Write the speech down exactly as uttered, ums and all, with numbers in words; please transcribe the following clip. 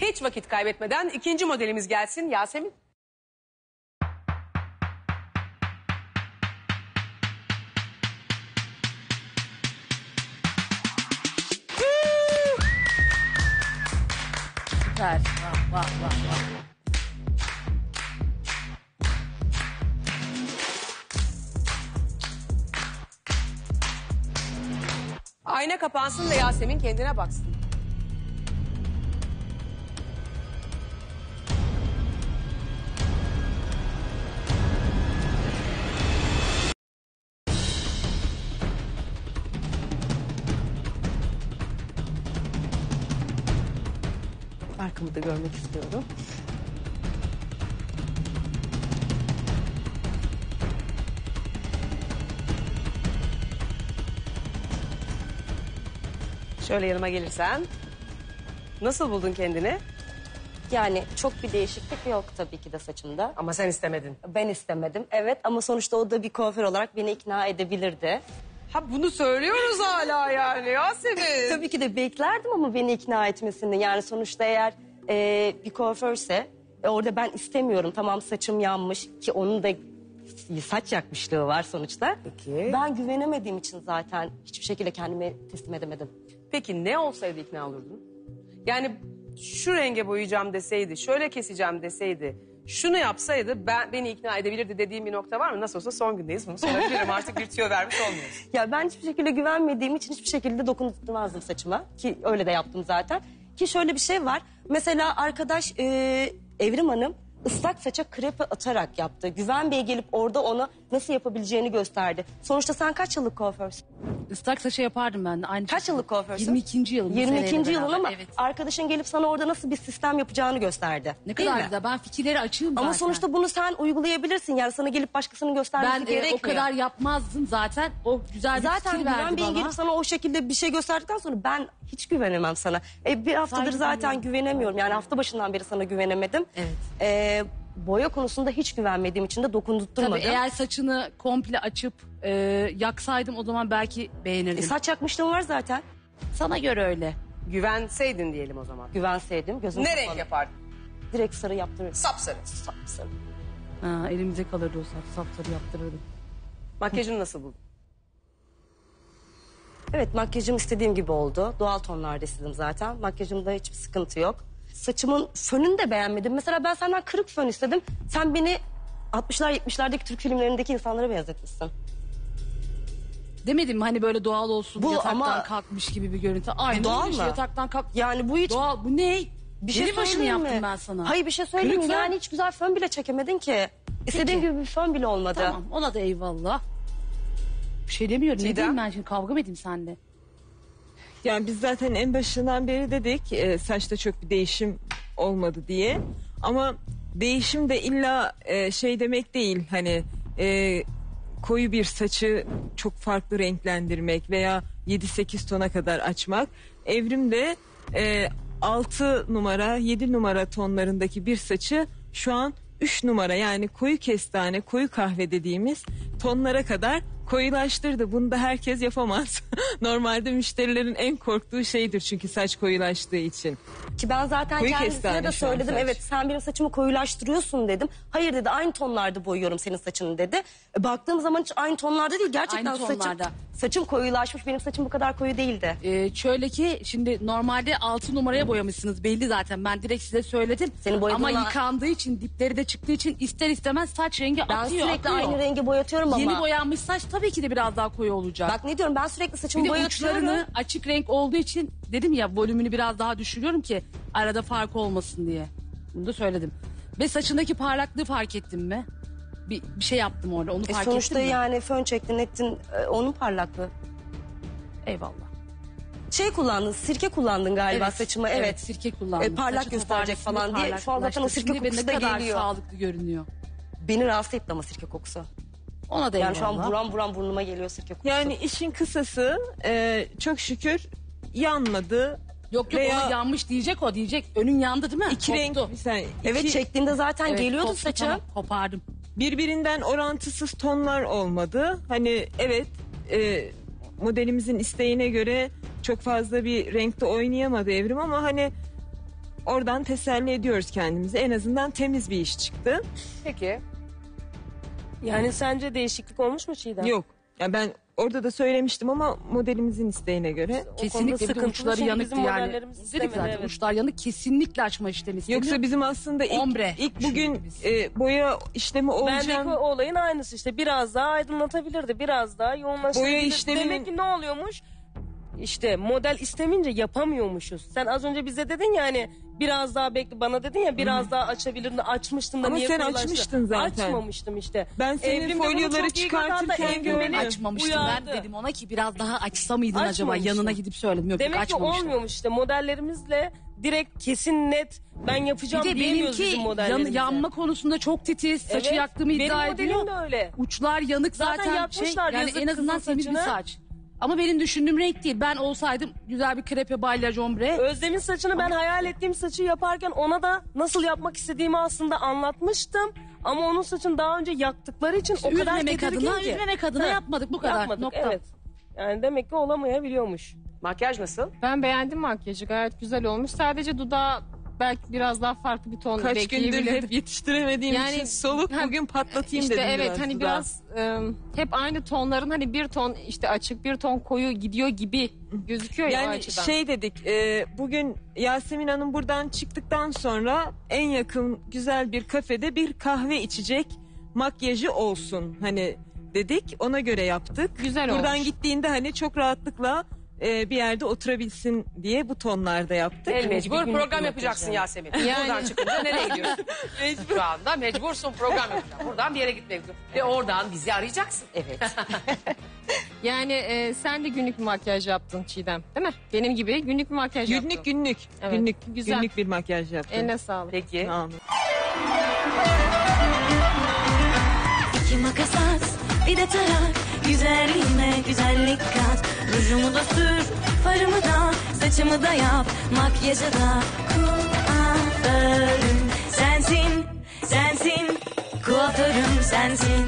Hiç vakit kaybetmeden ikinci modelimiz gelsin Yasemin. Süper. Vah vah vah vah. Ayna kapansın da Yasemin kendine baksın. Arkamı da görmek istiyorum. Şöyle yanıma gelirsen. Nasıl buldun kendini? Yani çok bir değişiklik yok tabii ki de saçımda. Ama sen istemedin. Ben istemedim, evet, ama sonuçta o da bir kuaför olarak beni ikna edebilirdi. Ha bunu söylüyoruz hala yani Yasemin. Tabii ki de beklerdim ama beni ikna etmesini. Yani sonuçta eğer e, bir kuaförse e, orada ben istemiyorum. Tamam, saçım yanmış ki onun da saç yakmışlığı var sonuçta. Peki. Ben güvenemediğim için zaten hiçbir şekilde kendimi teslim edemedim. Peki ne olsaydı ikna olurdun? Yani şu renge boyayacağım deseydi, şöyle keseceğim deseydi, şunu yapsaydı ben beni ikna edebilirdi dediğim bir nokta var mı? Nasıl olsa son gündeyiz, bunu sorabilirim, artık bir tüyo vermiş olmuyoruz. Ya ben hiçbir şekilde güvenmediğim için hiçbir şekilde dokundurmazdım saçıma. Ki öyle de yaptım zaten. Ki şöyle bir şey var. Mesela arkadaş e, Evrim Hanım ıslak saça krepe atarak yaptı. Güven Bey gelip orada ona nasıl yapabileceğini gösterdi. Sonuçta sen kaç yıllık kuaförsün? Islak saça yapardım ben de. Aynı Kaç şekilde. yıllık kuaförsün? yirmi ikinci yılım. bu yirmi ikinci seneyle yılın beraber, ama evet. arkadaşın gelip sana orada nasıl bir sistem yapacağını gösterdi. Ne Değil kadar mi? güzel. Ben fikirleri açığım Ama zaten. sonuçta bunu sen uygulayabilirsin. Yani sana gelip başkasının göstermesi ben e, gerekmiyor. o kadar yapmazdım zaten. O güzel bir Zaten fikir Güven verdi Bey'in bana. gelip sana o şekilde bir şey gösterdikten sonra ben hiç güvenemem sana. E, bir haftadır Saygı zaten duyuyorum. güvenemiyorum. Yani hafta başından beri sana güvenemedim. Evet. E, boya konusunda hiç güvenmediğim için de dokundurtturmadım. Tabii eğer saçını komple açıp e, yaksaydım o zaman belki beğenirdim. E, saç yakmışlığım var zaten. Sana göre öyle. Güvenseydin diyelim o zaman. Güvenseydim gözüm Ne kapalı. renk yapardın? Direkt sarı yaptırırdım. Sapsarı. Sapsarı. Ha, elimize kalırdı o saç. Sapsarı yaptırırdım. Makyajını nasıl buldun? Evet, makyajım istediğim gibi oldu. Doğal tonlarda istedim zaten. Makyajımda hiçbir sıkıntı yok. Saçımın fönünü de beğenmedim. Mesela ben senden kırık fön istedim. Sen beni altmışlar yetmişlerdeki Türk filmlerindeki insanlara benzetmişsin. Demedim mi hani böyle doğal olsun, Bu yataktan ama- kalkmış gibi bir görüntü. Aynen Doğal öyle işte, mı? yataktan kalk. Yani bu hiç... Doğal bu ne? Bir şey Deli başını söyleyeyim mi? yaptım ben sana. Hayır, bir şey söyleyeyim mi? Kırık fön. Yani hiç güzel fön bile çekemedin ki. İstediğin gibi bir fön bile olmadı. Tamam, ona da eyvallah. Bir şey demiyorum. Ne Çiğdem? diyeyim ben şimdi, kavga mı edeyim seninle? Yani biz zaten en başından beri dedik e, saçta çok bir değişim olmadı diye. Ama değişim de illa e, şey demek değil, hani e, koyu bir saçı çok farklı renklendirmek veya yedi sekiz tona kadar açmak. Evrim de e, altı numara yedi numara tonlarındaki bir saçı şu an üç numara, yani koyu kestane, koyu kahve dediğimiz tonlara kadar koyulaştırdı. Bunu da herkes yapamaz. Normalde müşterilerin en korktuğu şeydir çünkü saç koyulaştığı için. Ki ben zaten Koyu kendisine kestane de şu an söyledim. saç. Evet, sen benim saçımı koyulaştırıyorsun dedim. Hayır dedi, aynı tonlarda boyuyorum senin saçını dedi. E, baktığım zaman hiç aynı tonlarda değil. Gerçekten Aynı saçım, tonlarda. saçım koyulaşmış. Benim saçım bu kadar koyu değildi. Ee, şöyle ki şimdi normalde altı numaraya boyamışsınız belli zaten. Ben direkt size söyledim. Senin boyadığın Ama var. yıkandığı için, dipleri de çıktığı için ister istemez saç rengi Ben atıyor. sürekli akıyor. aynı rengi boyatıyorum ama. Yeni boyanmış saç tabii ki de biraz daha koyu olacak. Bak ne diyorum, ben sürekli bir saçımı de boyatıyorum. uçlarını açık renk olduğu için dedim ya, volümünü biraz daha düşürüyorum ki arada fark olmasın diye. Bunu da söyledim. Ve saçındaki parlaklığı fark ettin mi? Bir, bir şey yaptım orada, onu E, fark sonuçta ettin mi? yani fön çektin ettin, e, onun parlaklığı. Eyvallah. Şey kullandın, sirke kullandın galiba Evet, saçıma. Evet. evet, sirke kullandım. E, parlak Saçı gösterecek toparlasın falan diye diye. Şu an zaten o parlaklaştı. sirke Şimdi kokusu ne da kadar geliyor. sağlıklı görünüyor. Beni rahatsız etti ama sirke kokusu. Ona da Yani şu an eyvallah. buram buram burnuma geliyor sirke kokusu. Yani işin kısası e, çok şükür yanmadı. Yok yok, Veya- ona yanmış diyecek, o diyecek. Önün yandı değil mi? İki renk, Koptu. mesela Evet, iki- çektiğinde zaten Evet, geliyordu koptu, saçım. tamam, kopardım. birbirinden orantısız tonlar olmadı. Hani evet, e, modelimizin isteğine göre çok fazla bir renkte oynayamadı Evrim ama hani oradan teselli ediyoruz kendimizi. En azından temiz bir iş çıktı. Peki. Yani sence değişiklik olmuş mu Çiğdem? Yok. Ya ben orada da söylemiştim ama modelimizin isteğine göre. O Kesinlikle konuda bir de sıkıntılı uçları çünkü yanıktı bizim yani. modellerimiz Dedik istemedi, zaten evet. uçlar yanık, kesinlikle açma işlemi istemiyor. Yoksa bizim aslında ilk, Ombre ilk bugün düşündük biz. e, boya işlemi Bendeki olacağım. o olayın aynısı işte. Biraz daha aydınlatabilirdi. Biraz daha yoğunlaştırabilirdi. Boya işleminin- Demek ki ne oluyormuş? İşte model istemince yapamıyormuşuz. Sen az önce bize dedin ya hani biraz daha bekle, bana dedin ya biraz daha açabilirdin, açmıştın da Ama niye sen koyulaştı? açmıştın zaten. Açmamıştım işte. Ben senin Evrim de bunu folyoları çok iyi gördü. Hatta çıkartırken Evrim gördüm. beni Açmamıştım uyardı. ben, dedim ona ki biraz daha açsa mıydın acaba, Açmamıştım. yanına gidip söyledim. Yok, Demek yok ki açmamıştım. olmuyormuş işte modellerimizle direkt kesin net ben yapacağım Bir de diyemiyoruz benimki bizim yan, modellerimizle. yanma konusunda çok titiz, saçı Evet, yaktığımı iddia benim ediyor. modelim de öyle. Uçlar yanık Zaten zaten, şey yakmışlar yani yazık en azından kızın temiz bir saçını. saç. Ama benim düşündüğüm renk değil. Ben olsaydım güzel bir krepe, balyaj, ombre. Özlem'in saçını ben hayal ettiğim saçı yaparken ona da nasıl yapmak istediğimi aslında anlatmıştım. Ama onun saçını daha önce yaktıkları için o kadar Üzmemek tedirgin adına, ki. üzmemek adına Ha, yapmadık bu kadar. Yapmadık, Nokta. evet. Yani demek ki olamayabiliyormuş. Makyaj nasıl? Ben beğendim makyajı, gayet güzel olmuş. Sadece dudağı belki biraz daha farklı bir ton Kaç gündür bekleyebilirdim. hep yetiştiremediğim Yani- için soluk Ha, bugün patlatayım İşte dedim evet biraz. hani dudağı. biraz e, hep aynı tonların hani bir ton işte açık bir ton koyu gidiyor gibi gözüküyor ya o Yani açıdan. şey dedik e, bugün Yasemin Hanım buradan çıktıktan sonra en yakın güzel bir kafede bir kahve içecek makyajı olsun hani dedik, ona göre yaptık. Güzel Buradan olmuş. gittiğinde hani çok rahatlıkla e, bir yerde oturabilsin diye bu tonlarda yaptık. El mecbur günlük program bir yapacaksın makyaj Yasemin. Buradan çıkınca nereye gidiyorsun? Şu anda mecbursun program yapacaksın. Buradan bir yere gitmek zorunda. Ve oradan bizi arayacaksın. Evet. Yani e, sen de günlük bir makyaj yaptın Çiğdem, değil mi? Benim gibi günlük bir makyaj Günlük yaptın. günlük Evet, günlük güzel. günlük bir makyaj yaptım. Eline sağlık. Peki. Tamam. İki makas at, bir de tarak. Güzelliğime güzellik kat. Rujumu da sür, farımı da, saçımı da yap. Makyajı da kuaförüm sensin, sensin. Kuaförüm sensin.